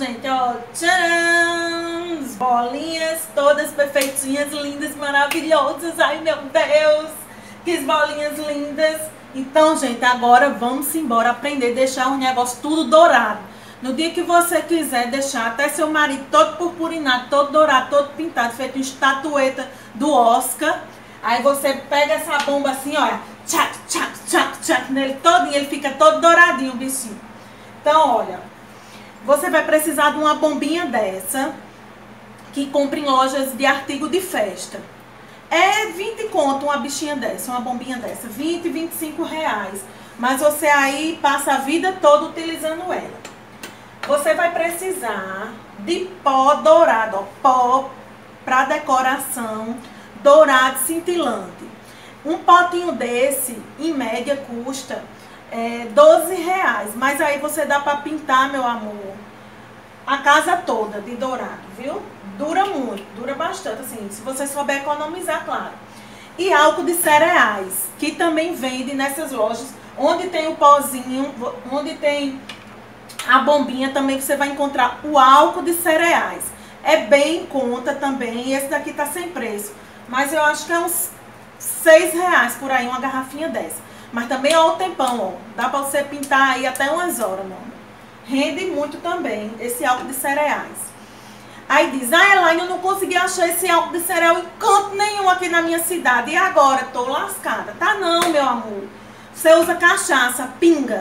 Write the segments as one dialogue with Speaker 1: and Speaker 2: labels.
Speaker 1: gente, ó, tcharam! Bolinhas todas perfeitinhas, lindas, maravilhosas. Ai, meu Deus, que bolinhas lindas. Então, gente, agora vamos embora aprender a deixar o negócio tudo dourado. No dia que você quiser deixar até seu marido todo purpurinado, todo dourado, todo pintado, feito uma estatueta do Oscar. Aí você pega essa bomba assim, olha, tchac, tchac, tchac, tchac, nele todinho, ele fica todo douradinho, o bichinho. Então, olha, você vai precisar de uma bombinha dessa, que compra em lojas de artigo de festa. É 20 conto uma bichinha dessa, uma bombinha dessa, 20, 25 reais. Mas você aí passa a vida toda utilizando ela. Você vai precisar de pó dourado, ó, pó para decoração, dourado cintilante. Um potinho desse, em média, custa 12 reais. Mas aí você dá para pintar, meu amor, a casa toda de dourado, viu? Dura muito, dura bastante, assim, se você souber economizar, claro. E álcool de cereais, que também vende nessas lojas, onde tem o pozinho, onde tem a bombinha, também você vai encontrar o álcool de cereais. É bem em conta também, esse daqui tá sem preço, mas eu acho que é uns 6 reais por aí, uma garrafinha dessa. Mas também, ó, o tempão, ó, dá pra você pintar aí até umas horas, mano. Rende muito também, esse álcool de cereais. Aí diz, Elaine, eu não consegui achar esse álcool de cereal em canto nenhum aqui na minha cidade. E agora? Tô lascada. Tá não, meu amor. Você usa cachaça, pinga.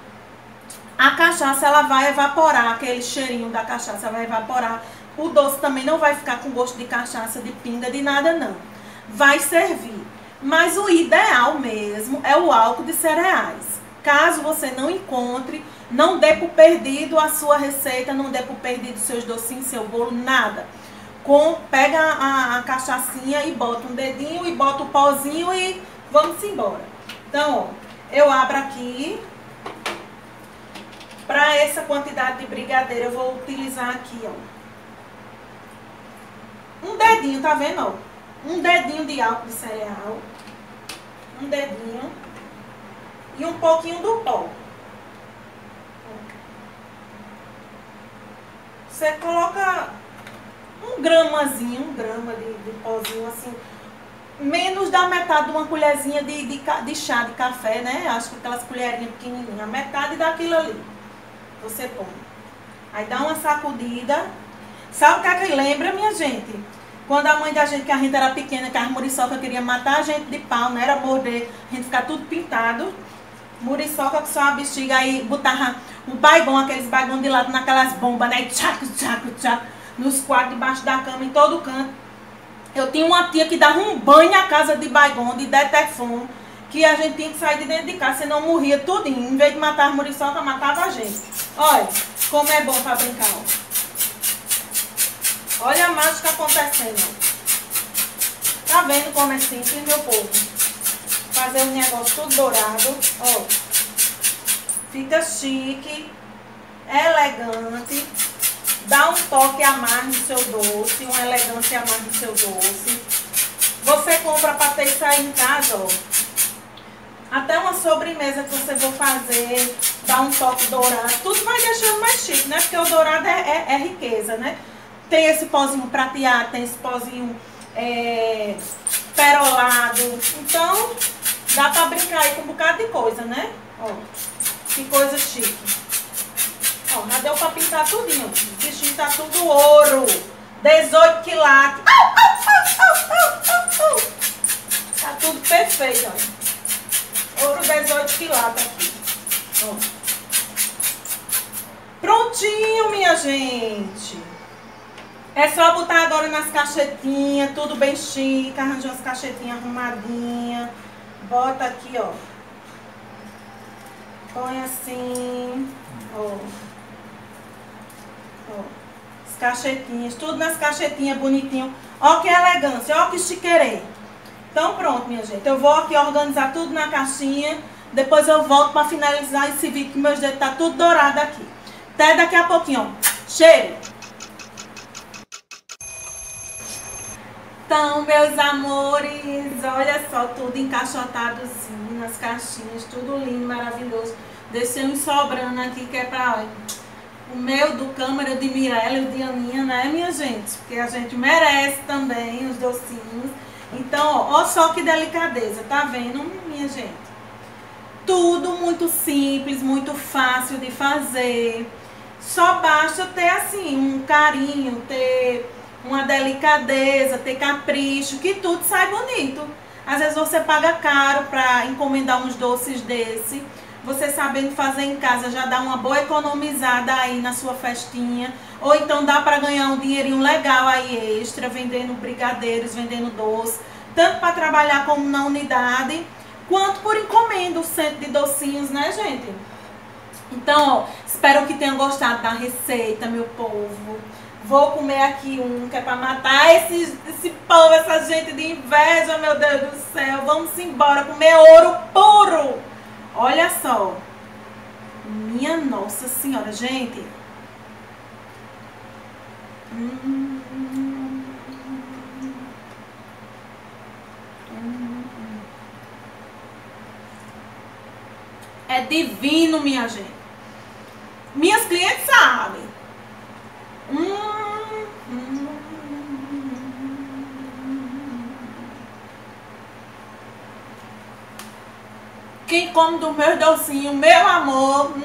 Speaker 1: A cachaça, ela vai evaporar, aquele cheirinho da cachaça vai evaporar. O doce também não vai ficar com gosto de cachaça, de pinga, de nada não. Vai servir. Mas o ideal mesmo é o álcool de cereais. Caso você não encontre, não dê por perdido a sua receita, não dê por perdido seus docinhos, seu bolo, nada. Pega a cachaçinha e bota um dedinho e bota o pozinho e vamos embora. Então, ó, eu abro aqui. Para essa quantidade de brigadeiro, eu vou utilizar aqui, ó, um dedinho, tá vendo, ó? Um dedinho de álcool de cereal. Um dedinho. E um pouquinho do pó. Você coloca um gramazinho, um grama de pozinho assim, menos da metade de uma colherzinha de chá de café, né? Acho que aquelas colherinhas pequenininhas, metade daquilo ali. Você põe. Aí dá uma sacudida. Sabe o que é que lembra, minha gente? Quando a mãe da gente, que a gente era pequena, que as muriçoca queria matar a gente de pau, não era morder, a gente ficar tudo pintado. Muriçoca com só uma bexiga, aí botava um baigão, aqueles baigão de lado naquelas bombas, né? Tchac, tchac, tchac, nos quadros, debaixo da cama, em todo canto. Eu tinha uma tia que dava um banho na casa de baigão, de detefon, que a gente tinha que sair de dentro de casa, senão morria tudinho. Em vez de matar as muriçoca, matava a gente. Olha como é bom pra brincar, ó. Olha a mágica acontecendo, ó. Tá vendo como é simples, meu povo? Fazer um negócio tudo dourado, ó. Fica chique, elegante, dá um toque a mais no seu doce, uma elegância a mais no seu doce. Você compra para ter isso aí em casa, ó. Até uma sobremesa que você for fazer, dá um toque dourado. Tudo vai deixando mais chique, né? Porque o dourado é riqueza, né? Tem esse pozinho prateado, tem esse pozinho perolado. Então, dá pra brincar aí com um bocado de coisa, né? Ó, que coisa chique. Ó, já deu pra pintar tudinho. O bichinho tá tudo ouro. 18 quilates. Tá tudo perfeito, ó. Ouro 18 quilates aqui. Ó. Prontinho, minha gente. É só botar agora nas caixetinhas, tudo bem chique, arranjou as caixetinhas arrumadinhas. Bota aqui, ó. Põe assim, ó. Ó. As caixetinhas, tudo nas caixetinhas bonitinho. Ó que elegância, ó que chiqueirê. Então pronto, minha gente. Eu vou aqui organizar tudo na caixinha. Depois eu volto pra finalizar esse vídeo, que meus dedos tá tudo dourado aqui. Até daqui a pouquinho, ó. Cheiro! Então, meus amores, olha só, tudo encaixotadozinho nas caixinhas, tudo lindo, maravilhoso. Deixei uns sobrando aqui, que é pra, olha, O meu do câmera de Mirella e o de Aninha, né, minha gente? Porque a gente merece também os docinhos. Então, ó só que delicadeza, tá vendo, minha gente? Tudo muito simples, muito fácil de fazer. Só basta ter, assim, um carinho, ter uma delicadeza, ter capricho, que tudo sai bonito. Às vezes você paga caro pra encomendar uns doces desse. Você sabendo fazer em casa já dá uma boa economizada aí na sua festinha. Ou então dá para ganhar um dinheirinho legal aí extra, vendendo brigadeiros, vendendo doce. Tanto para trabalhar como na unidade, quanto por encomenda o centro de docinhos, né, gente? Então, ó, espero que tenham gostado da receita, meu povo. Vou comer aqui um, que é para matar esse povo, essa gente de inveja, meu Deus do céu. Vamos embora comer ouro puro. Olha só, minha Nossa Senhora, gente. É divino, minha gente. Minhas clientes sabem. Quem come do meu docinho, meu amor,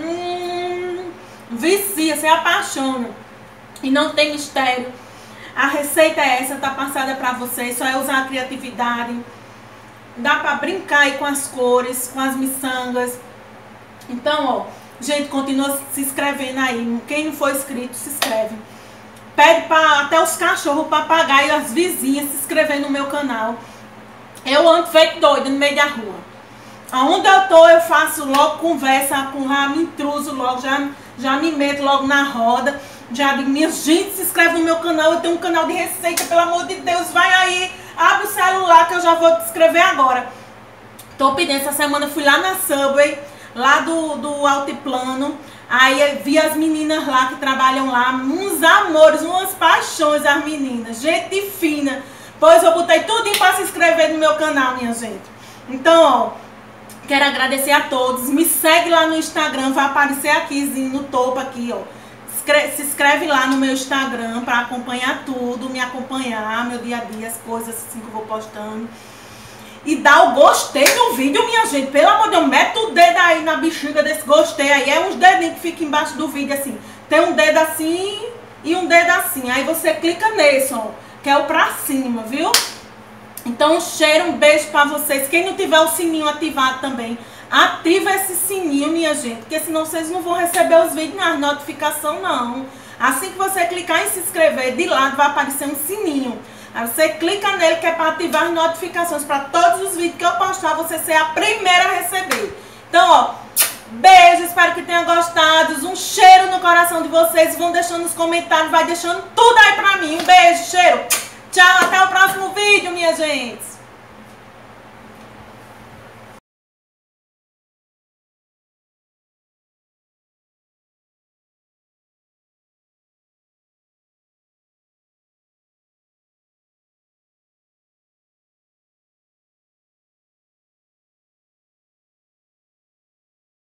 Speaker 1: vicia, se apaixona. E não tem mistério. A receita é essa, tá passada pra vocês. Só é usar a criatividade. Dá pra brincar aí com as cores, com as miçangas. Então, ó, gente, continua se inscrevendo aí. Quem não for inscrito, se inscreve. Pede pra até os cachorros, o papagaio e as vizinhas se inscrever no meu canal. Eu ando feito doido no meio da rua. Aonde eu tô, eu faço logo conversa com já me intruso logo, já me meto logo na roda. Já digo, minha gente, se inscreve no meu canal, eu tenho um canal de receita, pelo amor de Deus, vai aí, abre o celular que eu já vou te inscrever agora. Tô pedindo, essa semana fui lá na Subway, lá do Altiplano, aí vi as meninas lá que trabalham lá, uns amores, umas paixões as meninas, gente fina. Pois eu botei tudo para se inscrever no meu canal, minha gente. Então, ó, quero agradecer a todos. Me segue lá no Instagram, vai aparecer aqui no topo aqui, ó. Se inscreve lá no meu Instagram para acompanhar tudo, me acompanhar, meu dia a dia, as coisas assim que eu vou postando. E dá o gostei no vídeo, minha gente. Pelo amor de Deus, mete o dedo aí na bexiga desse gostei aí. É uns dedinhos que ficam embaixo do vídeo assim. Tem um dedo assim e um dedo assim. Aí você clica nesse, ó, que é o pra cima, viu? Então, um cheiro, um beijo pra vocês. Quem não tiver o sininho ativado também, ativa esse sininho, minha gente, porque senão vocês não vão receber os vídeos nas notificações, não. Assim que você clicar em se inscrever, de lado vai aparecer um sininho. Aí você clica nele, que é para ativar as notificações para todos os vídeos que eu postar, você ser a primeira a receber. Então, ó, beijo, espero que tenham gostado. Um cheiro no coração de vocês. Vão deixando nos comentários, vai deixando tudo aí pra mim. Um beijo, cheiro. Tchau, até o próximo vídeo, minha gente.